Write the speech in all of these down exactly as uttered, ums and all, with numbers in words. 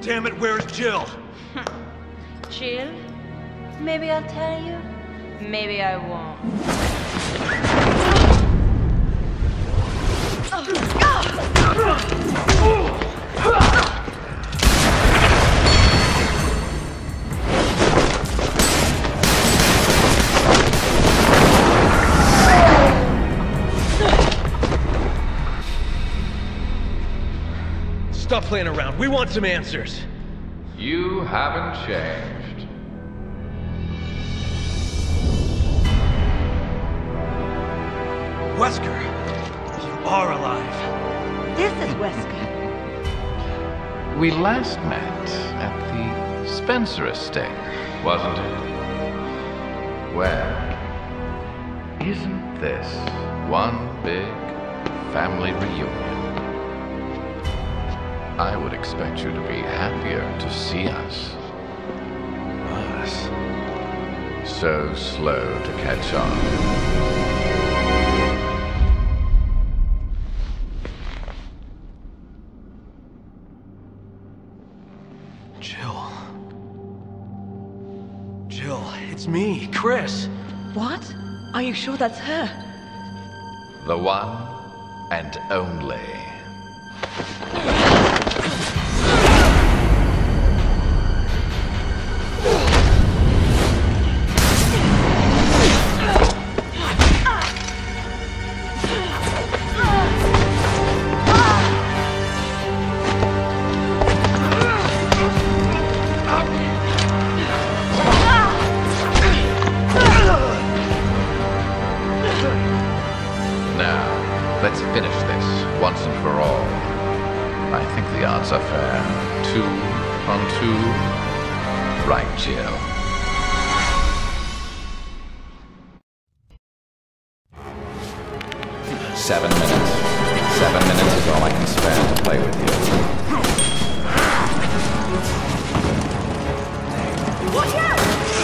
Damn it, where's Jill? Jill? Maybe I'll tell you. Maybe I won't. Stop playing around. We want some answers. You haven't changed. Wesker, you are alive. This is Wesker. We last met at the Spencer estate, wasn't it? Well, isn't this one big family reunion? I would expect you to be happier to see us. Us? So slow to catch on. Jill. Jill, it's me, Chris. What? Are you sure that's her? The one and only. Let's finish this once and for all. I think the odds are fair. Two on two. Right, Jill? Seven minutes. Seven minutes is all I can spare to play with you. Watch out!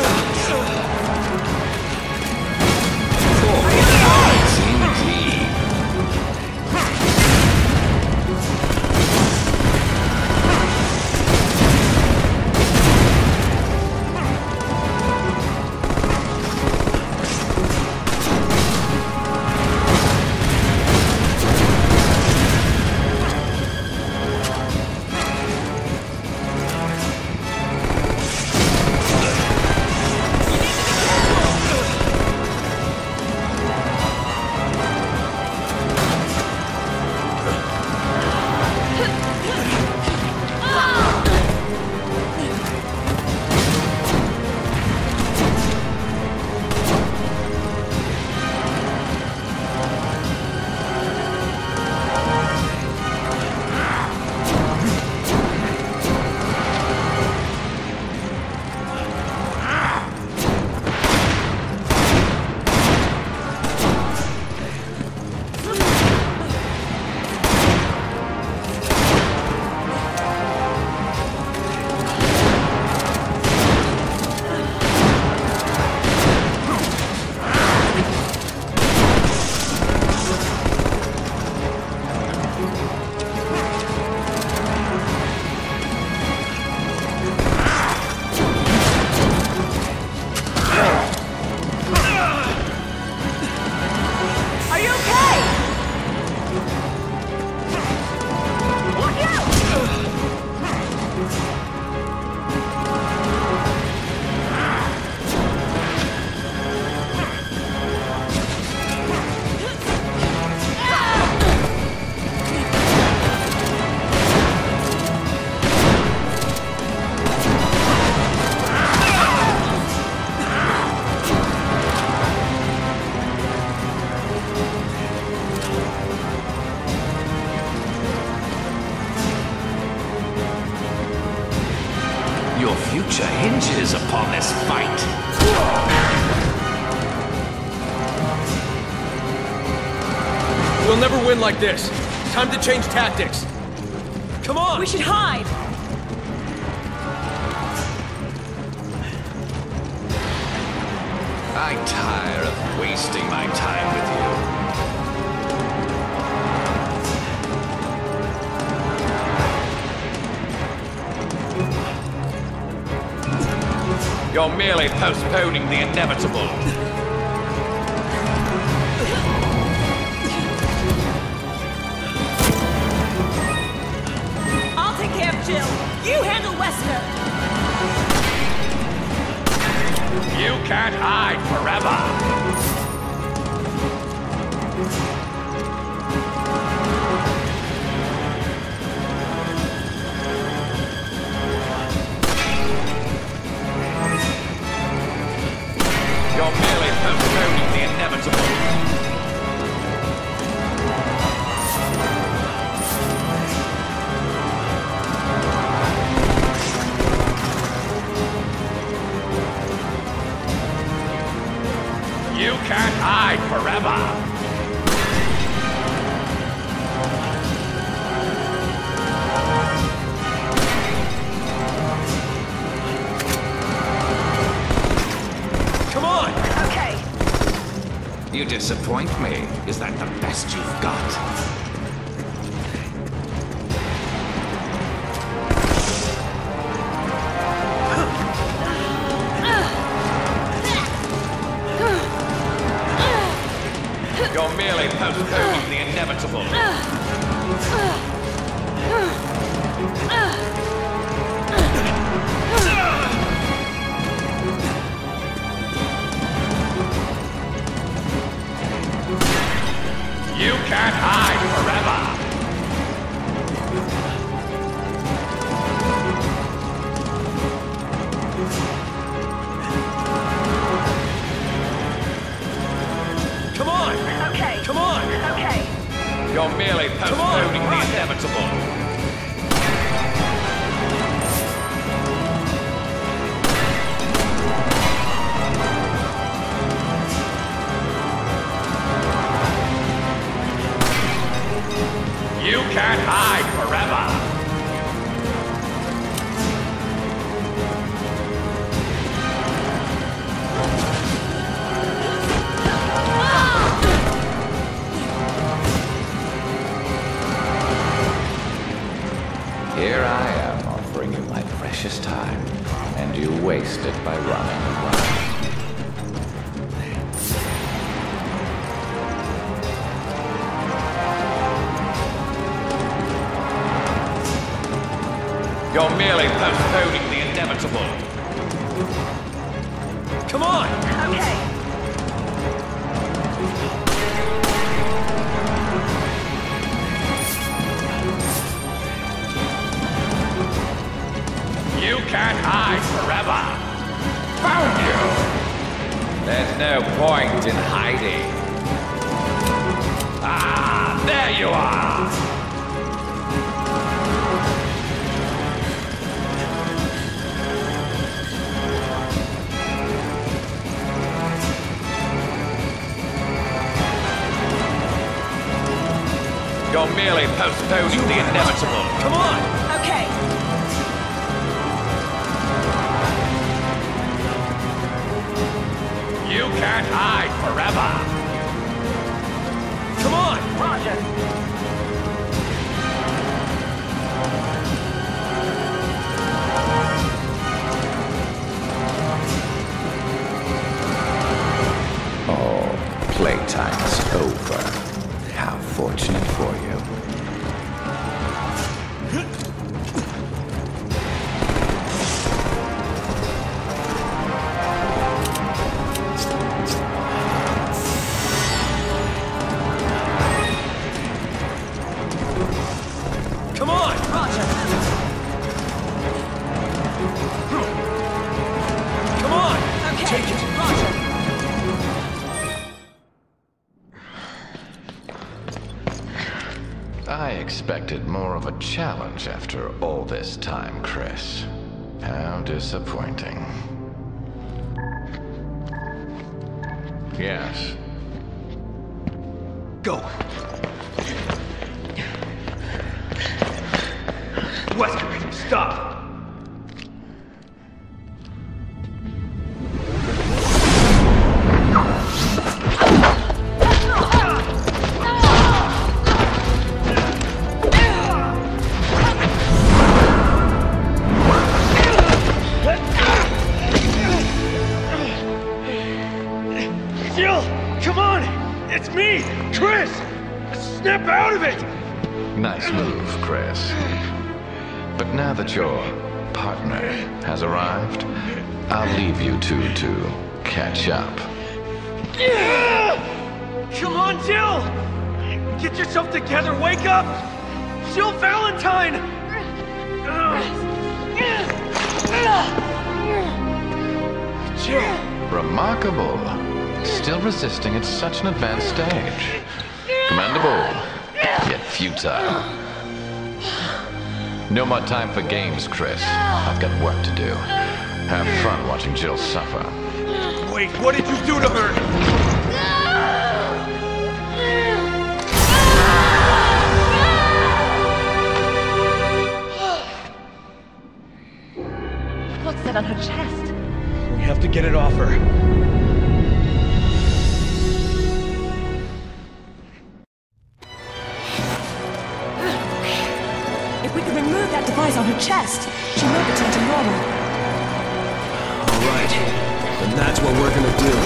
Your future hinges upon this fight. We'll never win like this. Time to change tactics. Come on! We should hide! I tire of wasting my time with you. You're merely postponing the inevitable. I'll take care of Jill. You handle Wesker. You can't hide forever. You're merely postponing the inevitable. You can't hide forever. You disappoint me. Is that the best you've got? You're merely postponing the inevitable. You can't hide forever! Come on! Okay. Come on! Okay. You're merely postponing the inevitable. You can't hide forever! Here I am offering you my precious time, and you waste it by running away. You're merely postponing the inevitable. Come on! Okay. You can't hide forever. Found you! There's no point in hiding. Ah, there you are! You're merely postponing the inevitable. Come on! Okay. You can't hide forever. Come on! Roger. Oh, playtime's over. How fortunate for you. Come on! Roger. Come on! Okay. Take it! Roger. I expected more of a challenge after all this time, Chris. How disappointing. Yes. Go! Wesker, stop! out of it! Nice move, Chris. But now that your partner has arrived, I'll leave you two to catch up. Come on, Jill! Get yourself together, wake up! Jill Valentine! Jill! Remarkable. Still resisting at such an advanced stage. Commendable, yet futile. No more time for games, Chris. I've got work to do. Have fun watching Jill suffer. Wait, what did you do to her? What's that on her chest? We have to get it off her. If we can remove that device on her chest, she will return to normal. All right, then that's what we're gonna do.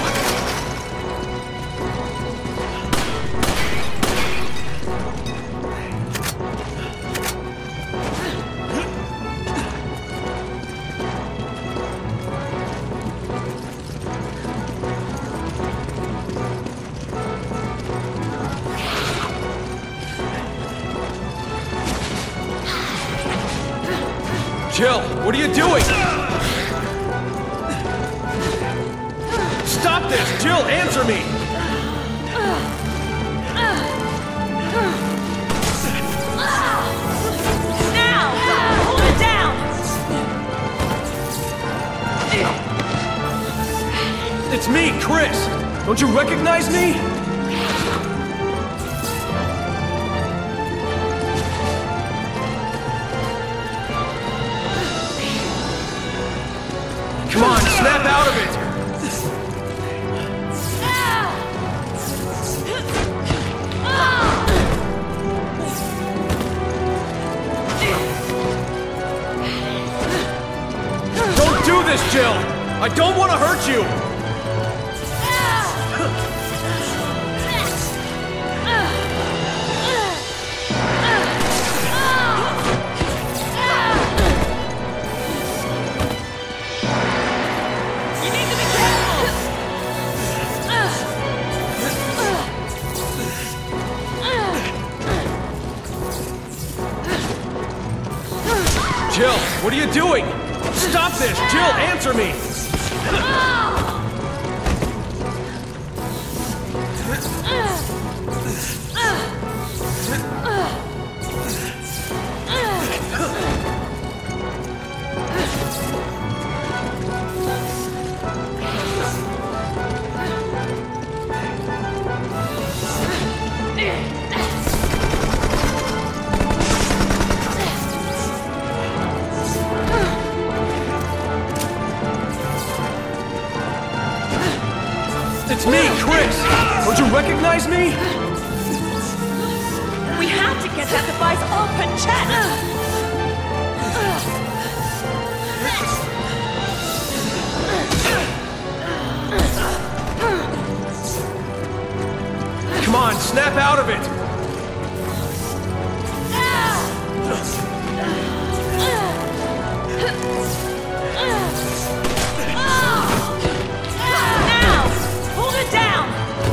Jill, what are you doing? Stop this! Jill, answer me! Now! Hold it down! It's me, Chris! Don't you recognize me? Come on, snap out of it! Don't do this, Jill! I don't want to hurt you! Jill, what are you doing? Stop this! Jill, answer me! It's me, Chris! Don't you recognize me? We have to get that device off her chest! Come on, snap out of it! Now! Hold it down!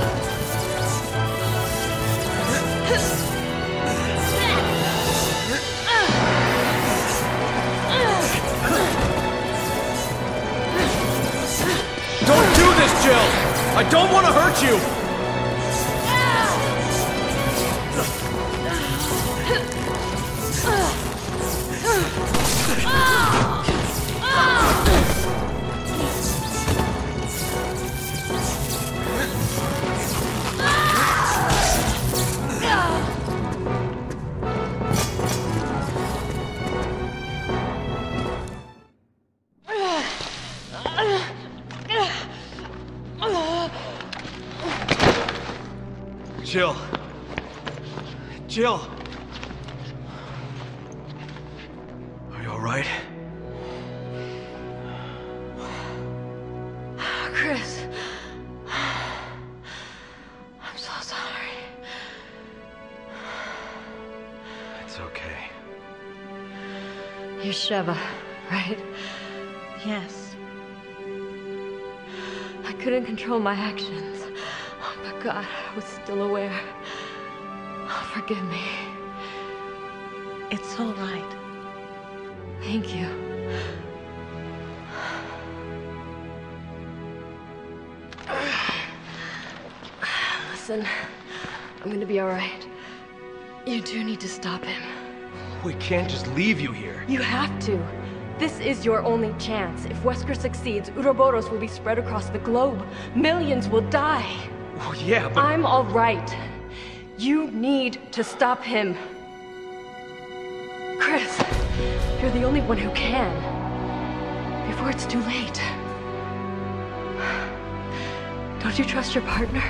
Don't do this, Jill! I don't want to hurt you! Jill. Jill. Are you all right? Chris. I'm so sorry. okay. You're Sheva, right? Yes. I couldn't control my actions. Oh, but God, I was still aware. Oh, forgive me. It's all right. Thank you. Listen, I'm gonna be all right. You do need to stop him. We can't just leave you here. You have to. This is your only chance. If Wesker succeeds, Ouroboros will be spread across the globe. Millions will die. Oh, yeah, but... I'm all right. You need to stop him. Chris, you're the only one who can. Before it's too late. Don't you trust your partner?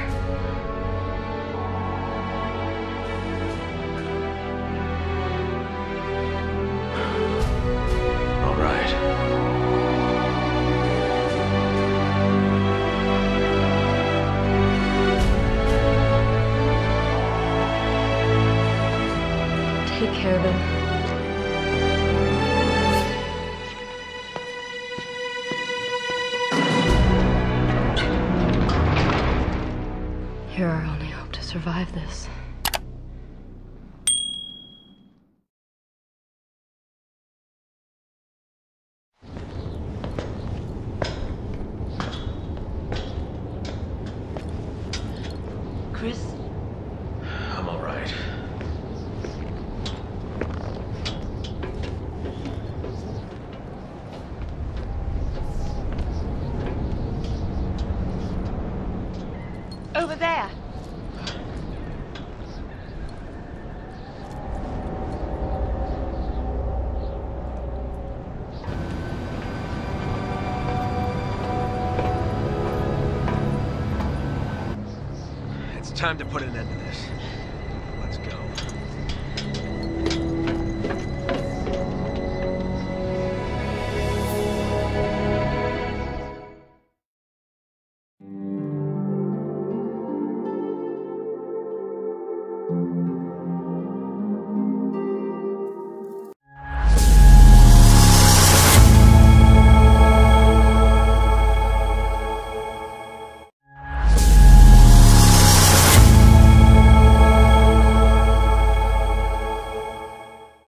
All right. Take care of him. You're our only hope to survive this. Chris? I'm all right. Over there. It's time to put an end to this.